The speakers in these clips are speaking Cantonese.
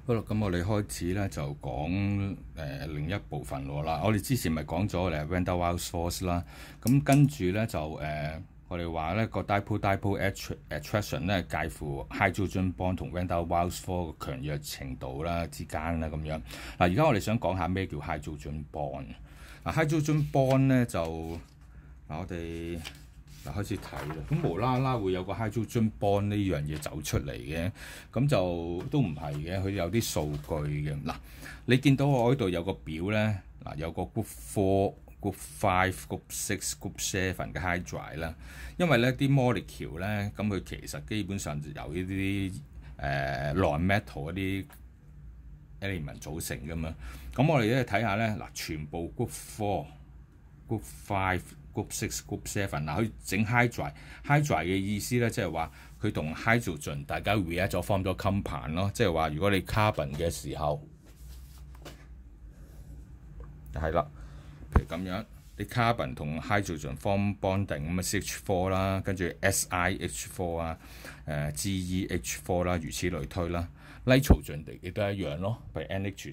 好啦，咁我哋開始咧就講另一部分啦。我哋之前咪講咗van der Waals force 啦，咁跟住咧就我哋話咧個 dipole attraction 咧介乎 hydrogen bond 同 van der Waals force 嘅強弱程度啦之間啦咁樣。嗱，而家我哋想講下咩叫 hydrogen bond。hydrogen bond 咧就我哋開始睇啦，咁無啦啦會有個 hydrogen bond 呢樣嘢走出嚟嘅，咁就都唔係嘅，佢有啲數據嘅。嗱，你見到我呢度有個表咧，嗱有個 group 4、group 5、group 6、group 7嘅 hydride 啦，因為咧啲 molecule 咧，咁佢其實基本上就由呢啲non-metal 嗰啲 element 組成噶嘛。咁我哋咧睇下咧，嗱全部 group 4、group 5。Group 6、Group 7，嗱佢整 hydride 嘅意思咧，即係話佢同 hydrogen 大家 react 咗 form 咗 compound 咯，即係話如果你 carbon 嘅時候係啦，譬如咁樣，你 carbon 同 hydrogen form bonding 咁啊 CH4 啦，跟住 SiH4 啊、GeH4 啦，如此類推啦。nitrogen 亦都一樣咯，譬如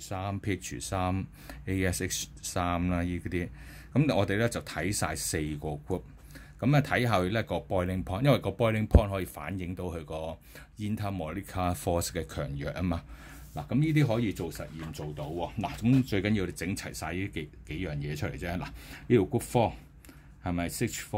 NH3、pH3、ASH3 啦，呢啲。咁我哋咧就睇晒4個 group， 咁啊睇下佢咧個 boiling point， 因為個 boiling point 可以反映到佢個 intermolecular force 嘅強弱啊嘛。嗱，咁呢啲可以做實驗做到喎。嗱，咁最緊要你整齊晒呢幾樣嘢出嚟啫。嗱，呢度 group 4係咪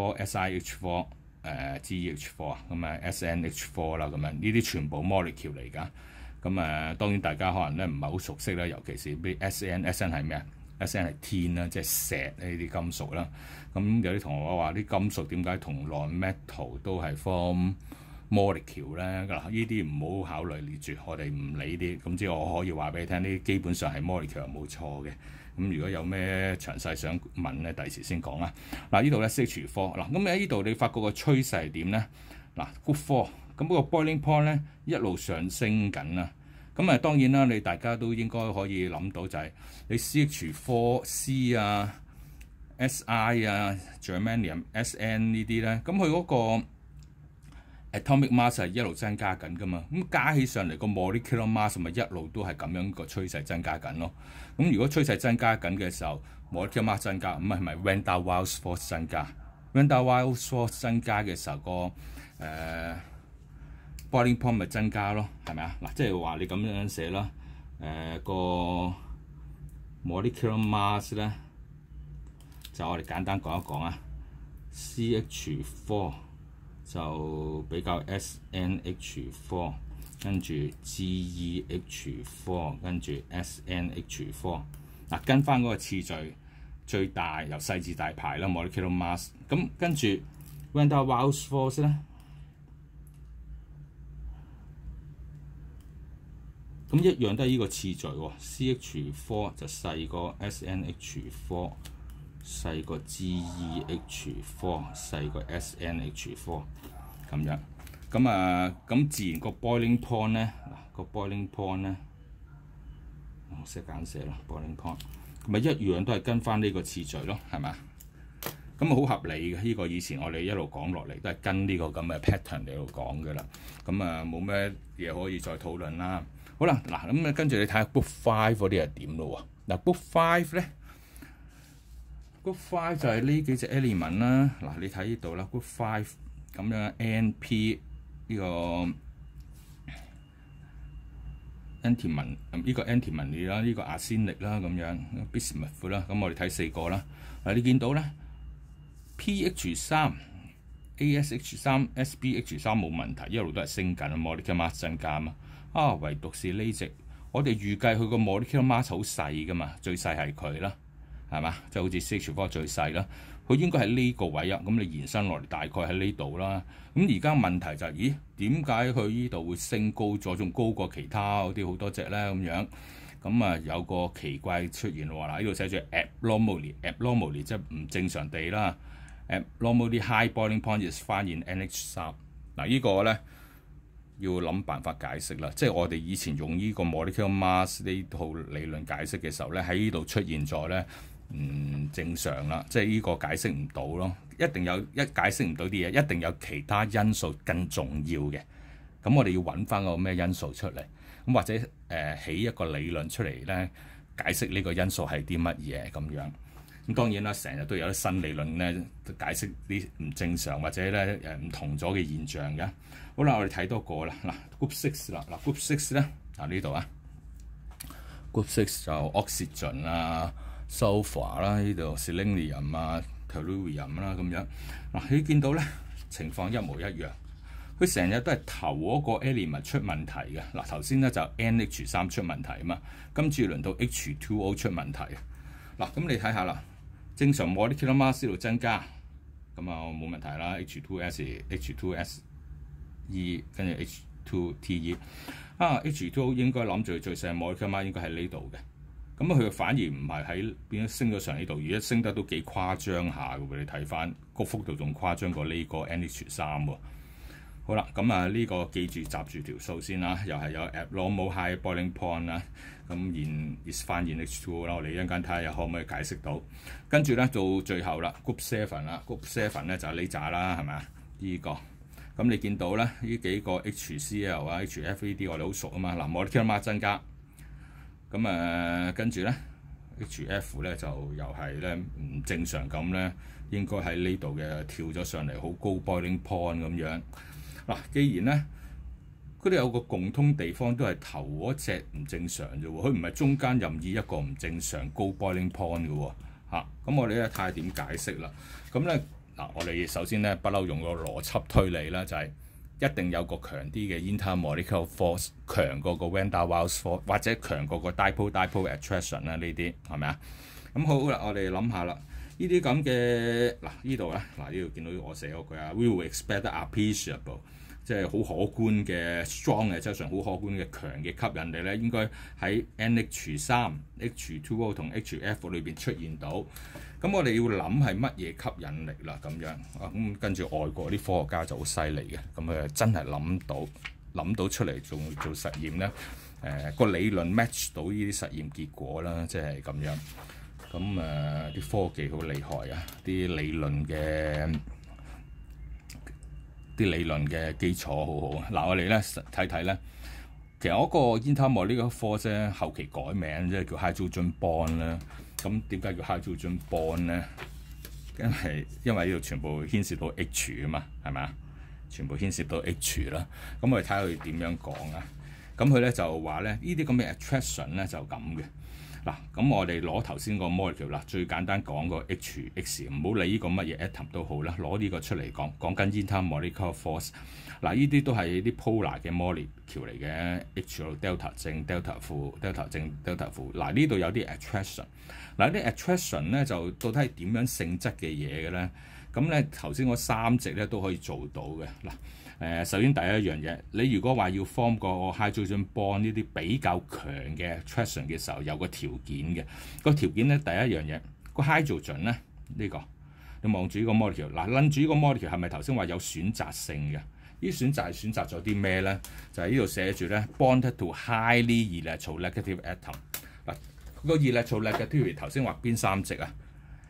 CH4、SiH4、GeH4 啊？咁啊 SnH4 啦，咁樣呢啲全部 molecule 嚟㗎。咁當然大家可能咧唔係好熟悉啦，尤其是啲 SN 係咩啊？SN 係天啦，即係石呢啲金屬啦。咁有啲同學話啲金屬點解同 non-metal 都係 form molecule 咧？嗱，呢啲唔好考慮列住，我哋唔理啲。咁即係我可以話俾你聽，呢啲基本上係 molecule 冇錯嘅。咁如果有咩詳細想問咧，第時先講啦。嗱，呢度咧 CH4，嗱咁喺呢度你發覺個趨勢係點咧？嗱 group 4，咁嗰個 boiling point 咧一路上升緊啦。咁當然啦，你大家都應該可以諗到就係你 CH4、C 啊、Si 啊、germanium、Sn 呢啲咧，咁佢嗰個 atomic mass 係一路增加緊噶嘛，咁加起上嚟個 molecular mass 咪一路都係咁樣個趨勢增加緊咯。咁如果趨勢增加緊嘅時候 molecular mass 增加，咁係咪 van der Waals force 增加 van der Waals force 增加嘅時候個boiling point 咪增加咯，係咪啊？嗱，即係話你咁樣寫啦，個 molecular mass 咧，就我哋簡單講一講啊。CH4 就比較 SnH4， 跟住 GeH4， 跟住 SnH4。嗱，跟翻嗰個次序，最大由細至大排啦 molecular mass。咁跟住 van der Waals force 咧。咁一樣都係呢個次序喎 ，CH4 就細過 SnH4， 細過 GeH4， 細過 SnH4 咁樣。咁自然個 boiling point 咧，嗱個 boiling point 咧，我識簡寫啦 ，boiling point， 咪一樣都係跟翻呢個次序咯，係咪？咁好合理嘅，呢個以前我哋一路講落嚟都係跟呢個咁嘅 pattern 嚟度講嘅啦。冇咩嘢可以再討論啦。好啦，嗱咁跟住你睇下 group 5嗰啲係點咯喎。嗱 group 5咧 ，group 5就係呢幾隻 element 啦。嗱你睇呢度啦 ，group 5咁樣 NP 呢個 antimony 呢個 antimony 啦，呢個 arsenic 啦咁樣 bismuth 啦。咁我哋睇4個啦。嗱你見到咧 pH3、ASH3、SbH3 冇問題，一路都係升緊啊，molecular mass 增加嘛。唯獨是呢隻，我哋預計佢個 molecular mass 好細噶嘛，最細係佢啦，係嘛？即係好似 CH4 最細啦，佢應該喺呢個位啊。咁你延伸落嚟大概喺呢度啦。咁而家問題就係，咦？點解佢呢度會升高咗，仲高過其他嗰啲好多隻咧？咁樣有個奇怪出現喎。嗱，呢度寫住 abnormally 即係唔正常地啦。abnormally high boiling point is found in NH3。嗱，呢個咧。要諗辦法解釋啦，即係我哋以前用呢個 molecular mass 呢套理論解釋嘅時候咧，喺呢度出現咗咧，唔正常啦，即係呢個解釋唔到咯，一定有解釋唔到啲嘢，一定有其他因素更重要嘅， 咁我哋要揾翻個咩因素出嚟，咁或者起一個理論出嚟咧，解釋呢個因素係啲乜嘢咁樣。咁當然啦，成日都有啲新理論咧解釋啲唔正常或者咧唔同咗嘅現象嘅。好啦，我哋睇多個啦，嗱 Group 6啦，嗱 Group 6咧呢度啊 ，Group 6就 Oxygen 啊、Sulfur 啦，呢度 Selenium 啊、Tellurium 啦咁樣。嗱，你見到咧情況一模一樣。佢成日都係頭嗰個 element 出問題嘅。嗱，頭先咧就 NH3 出問題啊嘛，跟住輪到 H2O 出問題。嗱，咁你睇下啦，正常 molecular mass 度增加，咁啊冇問題啦。H2S、H2SE 跟住 H2TE H2O 應該諗住最細 molecular mass 應該喺呢度嘅。咁佢反而唔係喺變咗升咗上呢度，而家升得都幾誇張下嘅喎。你睇翻個幅度仲誇張過呢個 NH3 喎。好啦，咁啊呢個記住集住條數先啦，又係有 abnormal high boiling point 啦，咁然 is 翻 H2O 啦，我哋一陣間睇下又可唔可以解釋到。跟住咧到最後啦 ，Group 7啦 ，Group 7咧就係呢扎啦，係咪啊？呢個咁你見到咧呢幾個 HCl 啊、HF 呢啲我哋好熟啊嘛，嗱molecular mass增加，咁跟住咧 HF 咧就又係咧唔正常咁咧，應該喺呢度嘅跳咗上嚟，好高 boiling point 咁樣。嗱，既然咧佢哋有個共通地方，都係頭嗰隻唔正常啫喎，佢唔係中間任意一個唔正常高 boiling point 嘅喎，咁我哋咧睇下點解釋啦。咁咧嗱，我哋首先咧不嬲用個邏輯推理啦，就係一定有個強啲嘅 intermolecular force 強過個 van der Waals force， 或者強過個 dipole attraction 啦，呢啲係咪啊？咁好啦，我哋諗下啦。呢啲咁嘅嗱，呢度咧嗱，呢度見到我寫嗰句啊 ，we will expect appreciable， 即係好可觀嘅 strong 嘅，即係上好可觀嘅強嘅吸引力咧，應該喺 NH3、H2O 同 HF 裏邊出現到。咁我哋要諗係乜嘢吸引力啦？咁樣咁跟住外國啲科學家就好犀利嘅，咁佢真係諗到出嚟做實驗咧，個理論 match 到呢啲實驗結果啦，即係咁樣。咁啲科技好厲害啊！啲理論嘅基礎好好。嗱，我哋咧睇睇咧，其實嗰個 intermolecular force 咧後期改名即係叫 hydrogen bond 啦。咁點解叫 hydrogen bond 咧？因為呢度全部牽涉到 H 啊嘛，係咪啊？全部牽涉到 H 啦。咁我哋睇下佢點樣講啊。咁佢咧就話咧，呢啲咁嘅 attraction 咧就咁嘅。嗱，咁我哋攞頭先個 molecule 啦，最簡單講個 HX， 唔好理呢個乜嘢 atom 都好啦，攞呢個出嚟講緊 intermolecular force。嗱，呢啲都係啲 polar 嘅 molecule 嚟嘅 ，H 有 delta 正、delta 負、delta 正、delta 負。嗱，呢度有啲 attraction。嗱，啲 attraction 咧就到底係點樣性質嘅嘢嘅咧？咁咧頭先嗰三隻咧都可以做到嘅。嗱，首先第一樣嘢，你如果話要 form 個 hydrogen bond 呢啲比較強嘅 attraction 嘅時候，有個條件嘅。個條件咧第一樣嘢，個 hydrogen 咧呢個，你望住呢個 molecule， 嗱，撚住呢個 molecule 係咪頭先話有選擇性嘅？呢選擇係選擇咗啲咩咧？就係呢度寫住咧 bonded to highly electronegative atom。嗱，個 electronegativity 頭先話邊三隻啊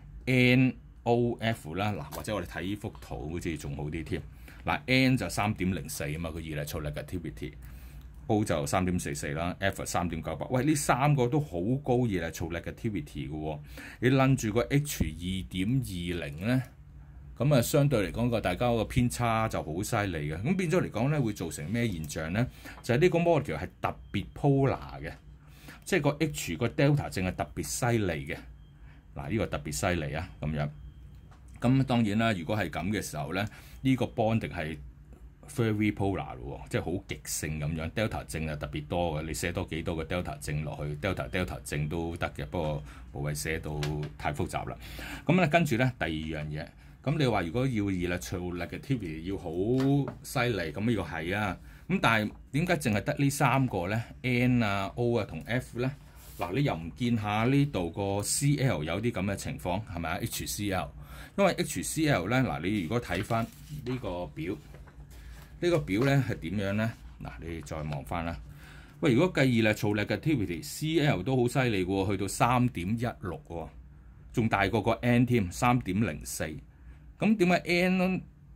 ？NOF 啦，嗱，或者我哋睇呢幅圖好似仲好啲添。嗱 ，N 就3.04啊嘛，個 electronegativity。O 就3.44啦 ，F 3.98。喂，呢三個都好高 electronegativity 嘅喎。你撚住個 H 2.20咧，咁啊相對嚟講個大家個偏差就好犀利嘅。咁變咗嚟講咧，會造成咩現象咧？就係呢個 molecule 係特別 polar 嘅，即係個 H 個 delta 正係特別犀利嘅。嗱，呢個特別犀利啊，咁樣。咁當然啦，如果係咁嘅時候咧，呢個 bonding 係 very polar 喎，即係好極性咁樣。delta 正係特別多嘅，你寫多幾多個 delta 正落去 delta 正都得嘅，不過無謂寫到太複雜啦。咁咧跟住咧第二樣嘢，咁你話如果要 electronegativity 要好犀利，咁呢個係啊。咁但係點解淨係得呢三個咧 ？N 啊、O 啊同 F 咧？嗱，你又唔見下呢度個 Cl 有啲咁嘅情況係咪啊 ？HCl。因為 HCl 咧，嗱，你如果睇翻呢個表，呢個表咧係點樣咧？嗱，你再望翻啦。喂，如果計electronegativity，Cl 都好犀利喎，去到3.16喎，仲大過個 N 添，3.04。咁點解 N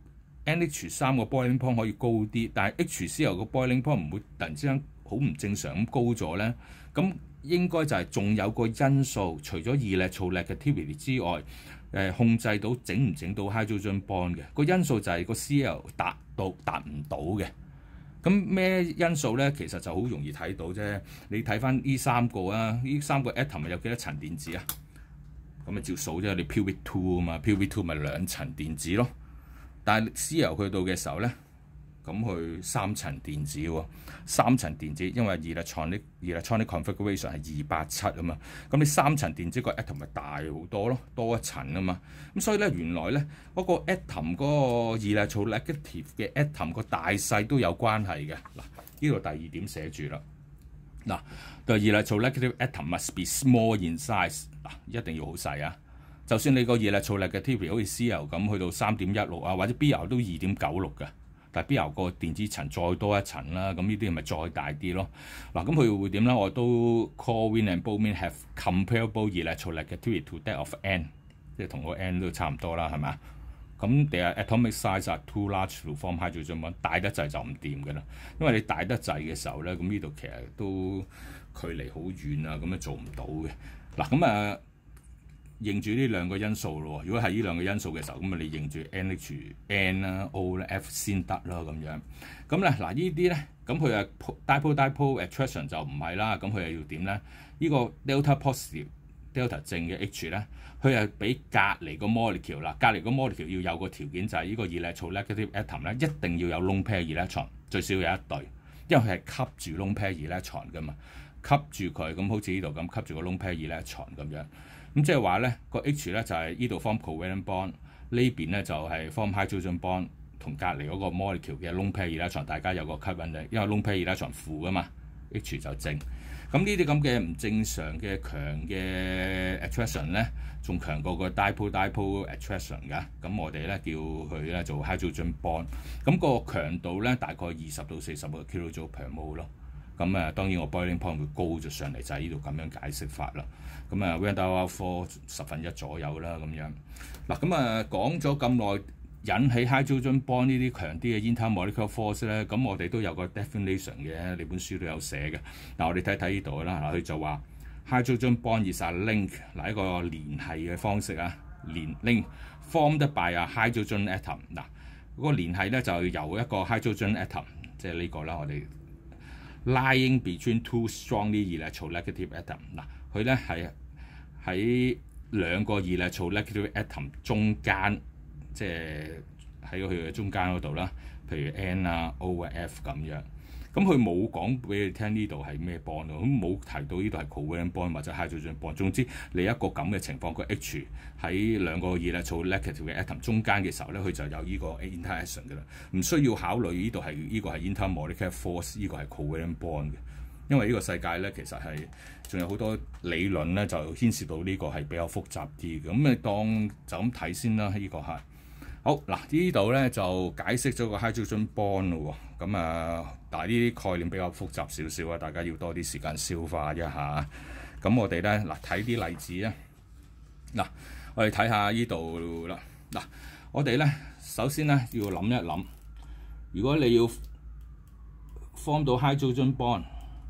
NH3個 boiling point 可以高啲，但係 HCl 個 boiling point 唔會突然之間好唔正常咁高咗咧？咁應該就係仲有個因素，除咗 electronegativity 之外，控制到整唔整到 hydrogen bond 嘅個因素就係個 Cl 達唔到嘅。咁咩因素咧？其實就好容易睇到啫。你睇翻呢三個啊，呢三個 atom 有幾多層電子啊？咁咪照數啫。你 pure two 啊嘛，pure two 咪2層電子咯。但係 Cl 去到嘅時候咧，咁佢3層電子喎，3層電子，因為 electronic configuration 係287啊嘛，咁你3層電子個 atom 咪大好多咯，多一層啊嘛，咁所以咧原來咧嗰個 atom 嗰個 electronegative 嘅 atom 個大細都有關係嘅。嗱，呢度第2點寫住啦。嗱，the electronegative atom must be small in size。嗱，一定要好細啊！就算你個 electronegativity 好似 Cl 咁去到3.16啊，或者 Br 都2.96嘅。但係 Br 個電子層再多一層啦，咁呢啲咪再大啲咯？嗱，咁佢會點咧？我都 Corwin and Bowman have comparable electronegativity to that of N， 即係同個 N 都差唔多啦，係咪？咁 their atomic size are too large to form hydrogen bond， 大得滯就唔掂嘅啦。因為你大得滯嘅時候咧，咁呢度其實都距離好遠啊，咁樣做唔到嘅。嗱，咁認住呢兩個因素咯。如果係呢兩個因素嘅時候，咁你認住 NH、N 啦、O 啦、F 先得啦咁樣。咁咧嗱，呢啲咧，咁佢啊 dipole attraction 就唔係啦。咁佢又要點咧？呢個 delta positive delta 正嘅 H 咧，佢係俾隔離個 molecule 啦。隔離個 molecule 要有個條件就係呢個 electronegative atom 咧，一定要有 lone pair electron， 最少有一對，因為佢係吸住 lone pair electron 噶嘛，吸住佢咁好似呢度咁吸住個 lone pair electron 咁樣。咁即係話咧，個 H 咧就係呢度 form covalent bond， 呢邊咧就係 form hydrogen bond， 同隔離嗰個 molecule 嘅 lone pair electron， 大家有個吸引力，因為 lone pair electron 負噶嘛 ，H 就正。咁呢啲咁嘅唔正常嘅強嘅 attraction 咧，仲強過個 dipole attraction 㗎。咁我哋咧叫佢咧做 hydrogen bond。咁個強度咧大概20到40個 kilojoule per mole 咯。咁當然我 boiling point 會高咗上嚟，就係呢度咁樣解釋法啦。咁van der Waals 1/4左右啦咁樣。嗱，咁講咗咁耐，引起 hydrogen bond 呢啲強啲嘅 intermolecular force 咧，咁我哋都有個 definition 嘅，你本書都有寫嘅。嗱，我哋睇睇呢度啦。嗱，佢就話 hydrogen bond is a link， 嗱，一個聯繫嘅方式啊，link formed by a hydrogen atom。嗱，嗰個聯繫咧就由一個 hydrogen atom， 即係呢個啦，我哋 lying between two strongly electronegative atom。嗱，佢咧係喺兩個 electronegative atom 中間，即係喺佢嘅中間嗰度啦。譬如 N 啊、O 啊、F 咁樣。咁佢冇講俾你聽呢度係咩 bond 咯，咁冇提到呢度係 covalent bond 或者 hydrogen bond。總之你一個咁嘅情況，個 H 喺兩個 electronegative 嘅 atom 中間嘅時候咧，佢就有呢個 interaction 嘅啦，唔需要考慮呢度係呢個係 intermolecular force， 呢個係 covalent bond 嘅。因為呢個世界咧其實係仲有好多理論咧，就牽涉到呢個係比較複雜啲嘅。咁你當就咁睇先啦，呢個係。好嗱，呢度咧就解釋咗個 hydrogen bond 咯喎。咁但係呢啲概念比較複雜少少啊，大家要多啲時間消化一下。咁我哋咧嗱睇啲例子啊。嗱，我哋睇下呢度啦。嗱，我哋咧首先咧要諗一諗，如果你要 form 到 hydrogen bond，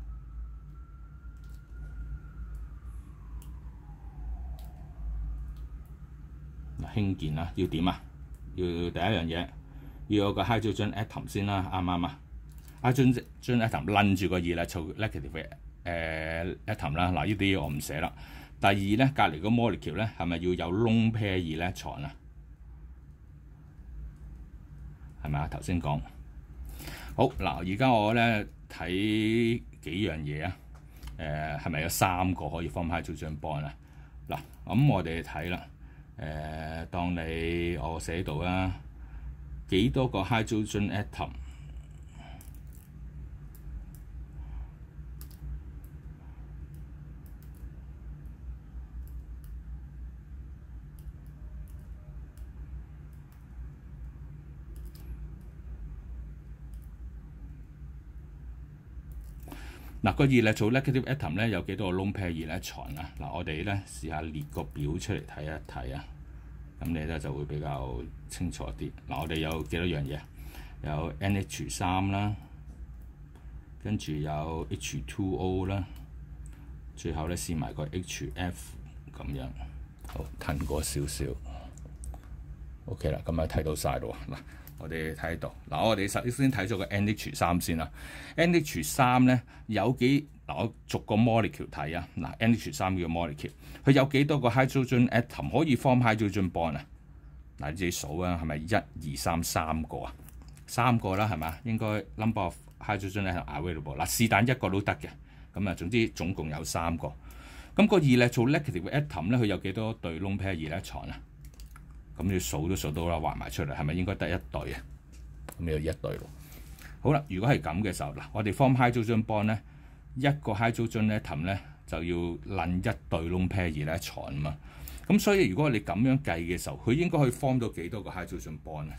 嗱輕鍵啊，要點啊？要第一樣嘢要有個 hydrogen atom 先啦，啱唔啱啊 ？hydrogen atom 撚住個 electronegative atom 啦。嗱，呢啲我唔寫啦。第二咧，隔離個 molecule 咧係咪要有 lone pair electron 啊？係咪啊？頭先講好嗱，而家我咧睇幾樣嘢啊。係咪有3個可以 form hydrogen bond 啊？嗱，咁我哋睇啦。當我寫到啦，幾多個 hydrogen atom？ 嗱，個 electronegative atom 咧有幾多個 lone pair electron啊？嗱，我哋咧試下列個表出嚟睇一睇啊。 咁你咧就會比較清楚啲。嗱，我哋有幾多樣嘢？有 NH3 啦，跟住有 H2O 啦，最後咧試埋個 HF 咁樣。好，褪過少少。OK 啦，咁啊睇到晒咯喎。嗱，我哋睇到嗱，我哋首先睇咗個 NH3 先啦。NH3 咧有幾嗱，我逐個 molecule 睇啊。嗱 ，NH3 叫 molecule， 佢有幾多個 hydrogen atom 可以 form hydrogen bond 啊？嗱，你自己數啊，係咪1、2、3 3個啊？3個啦，係咪？應該 number of hydrogen atom available 嗱，是但一個都得嘅。咁啊，總之總共有3個。咁個electronegative atom 咧，佢有幾多對 lone pair electron啊？咁你數都數到啦，畫埋出嚟，係咪應該得一對啊？咁有一對咯。好啦，如果係咁嘅時候，嗱，我哋 form hydrogen bond 咧，一個 hydrogen atom 咧就要撚一對 lone pair electron 啊嘛。咁所以如果你咁樣計嘅時候，佢應該可以 form 到幾多個 hydrogen bond 啊？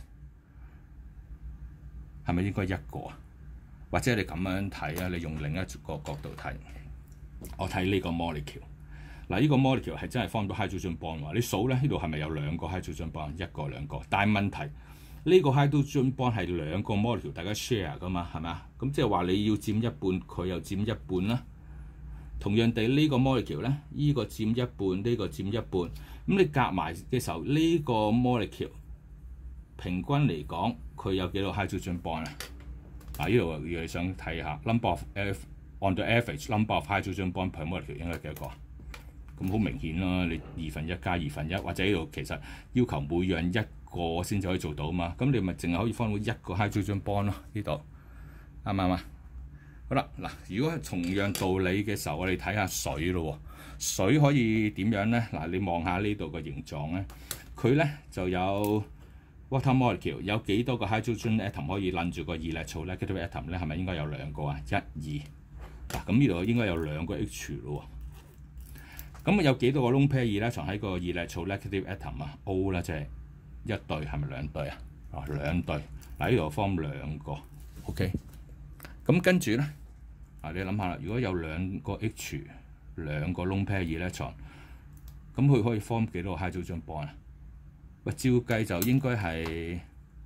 係咪應該一個啊？或者你咁樣睇啊？你用另一個角度睇，我睇呢個 molecule。嗱，呢個 molecule 係真係 form 到 hydrogen bond 喎。你數咧，呢度係咪有2個 hydrogen bond？ 一個兩個。但係問題呢個 hydrogen bond 係2個 molecule 大家 share 噶嘛，係咪啊？咁即係話你要佔一半，佢又佔一半啦。同樣地呢個 molecule 咧，呢個佔一半，呢個佔一半。咁你夾埋嘅時候，呢個 molecule 平均嚟講，佢有幾多 hydrogen bond 啊？嗱，呢度如果你想睇下 number of on the average number of hydrogen bond per molecule 應該幾多個？咁好明顯啦，你1/2加1/2，或者呢度其實要求每樣一個先至可以做到嘛。咁你咪淨係可以放到一個 hydrogen bond 咯，呢度啱唔啱啊？好啦，嗱，如果係同樣道理嘅時候，我哋睇下水咯。水可以點樣咧？嗱，你望下呢度個形狀咧，佢咧就有 water molecule， 有幾多個 hydrogen atom 可以攬住個electronegative atom 咧？係咪應該有2個啊？1、2嗱，咁呢度應該有2個 H 咯。咁有幾多個 lone pair electron喺個 electronegative atom 啊 ？O 啦，即係一對，係咪2對啊？啊，2對。嗱，呢度 form 2個 ，OK。咁跟住咧，啊你諗下啦，如果有2個 H， 2個 lone pair electron， 咁佢可以 form 幾多個 hydrogen bond 啊？喂，照計就應該係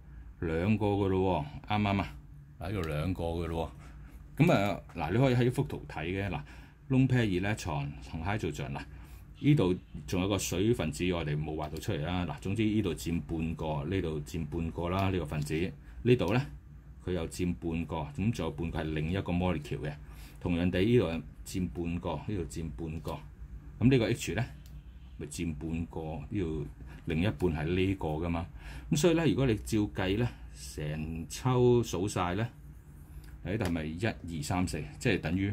2個嘅咯喎，啱唔啱啊？嗱，呢度2個嘅咯喎。咁啊，嗱，你可以喺幅圖睇嘅嗱。lone pair electron 同 hydrogen 嗱，呢度仲有個水分子，我哋冇畫到出嚟啦。嗱，總之呢度佔半個，呢度佔半個啦。呢個分子呢度咧，佢又佔半個，咁仲有半個係另一個 molecule 嘅。同樣地，呢度佔半個，呢度佔半個。咁呢個 H 咧，咪佔半個，呢度另一半係呢個噶嘛。咁所以咧，如果你照計咧，成抽數晒咧，喺度係咪1、2、3、4，即係等於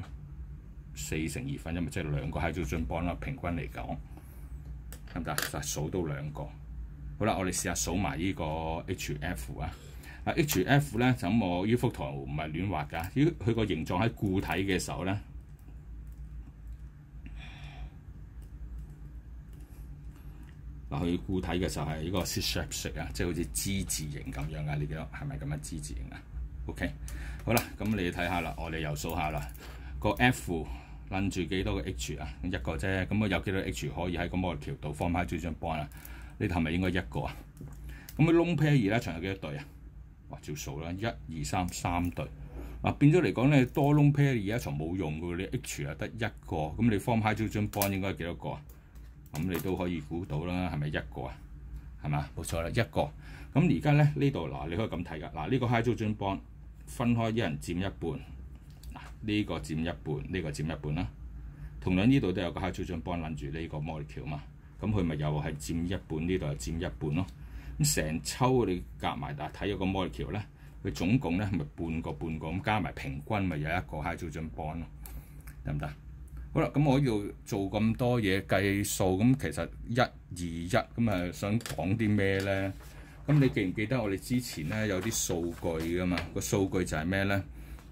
4乘2分1，咪即係2個 hydrogen bond啦。平均嚟講，得唔得？就數到2個。好啦，我哋試下數埋呢個 HF 啊。啊 HF 咧就咁，我呢幅圖唔係亂畫㗎。如果佢個形狀喺固體嘅時候咧，嗱佢固體嘅時候係呢個 C-shape 式啊，即係好似之字形咁樣㗎。你見到係咪咁樣之字形啊 ？OK， 好啦，咁你睇下啦，我哋又數下啦。個 F 攬住幾多個 H 啊？一個啫。咁我有幾多 H 可以喺個 molecule度 form hydrogen bond啊？呢度係咪應該一個啊？咁佢 lone pair electron有幾多對啊？哇，照數啦，1、2、3， 3對。嗱，變咗嚟講咧，多 lone pair electron冇用㗎，你 H 啊得一個，咁你 form hydrogen bond 應該係幾多個啊？咁你都可以估到啦，係咪一個啊？係嘛？冇錯啦，一個。咁而家咧呢度嗱，你可以咁睇㗎。嗱，呢個 hydrogen bond 分開，一人佔一半。呢個佔一半，呢個佔一半啦。同樣呢度都有個 hydrogen bond 攬住呢個 molecule 嘛，咁佢咪又係佔一半，呢度又佔一半咯。咁成抽你夾埋，但係睇咗個 molecule 咧，佢總共咧咪半個咁加埋平均咪有一個 hydrogen bond 咯，得唔得？好啦，咁我要做咁多嘢計數，咁其實1、2、1咁啊，想講啲咩咧？咁你記唔記得我哋之前咧有啲數據噶嘛？個數據就係咩咧？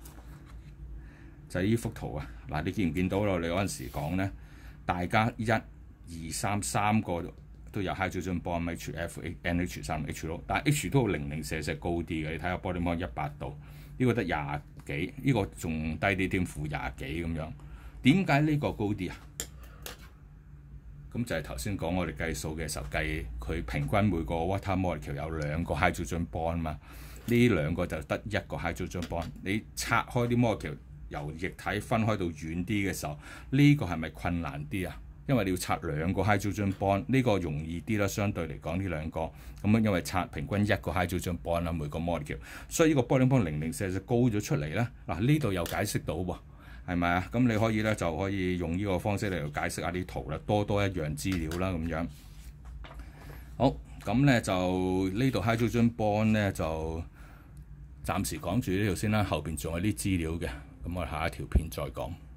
就係呢幅圖啊！嗱，你見唔見到咯？你嗰陣時講咧，大家1、2、3 3個都有 hydrogen bond HF、NH3、H 咯，但係 H 都零零舍舍高啲嘅。你睇下 body bond 100度，呢個得20幾，呢個仲低啲添，負20幾咁樣。點解呢個高啲啊？ 咁就係頭先講我哋計數嘅時候計佢平均每個 water molecule 有2個 hydrogen bond 嘛，呢2個就得1個 hydrogen bond。你拆開啲 molecule 由液體分開到遠啲嘅時候，呢個係咪困難啲啊？因為你要拆2個 hydrogen bond， 呢個容易啲啦，相對嚟講呢2個咁樣，因為拆平均1個 hydrogen bond 啦，每個 molecule， 所以呢個 boiling point 0.04就高咗出嚟啦。嗱，呢度又解釋到喎。係咪啊？咁你可以咧就可以用呢個方式嚟解釋下啲圖啦，多一樣資料啦咁樣。好，咁咧就呢度 hydrogen bond 咧就暫時講住呢度先啦，後邊仲有啲資料嘅，咁我哋下一條片再講。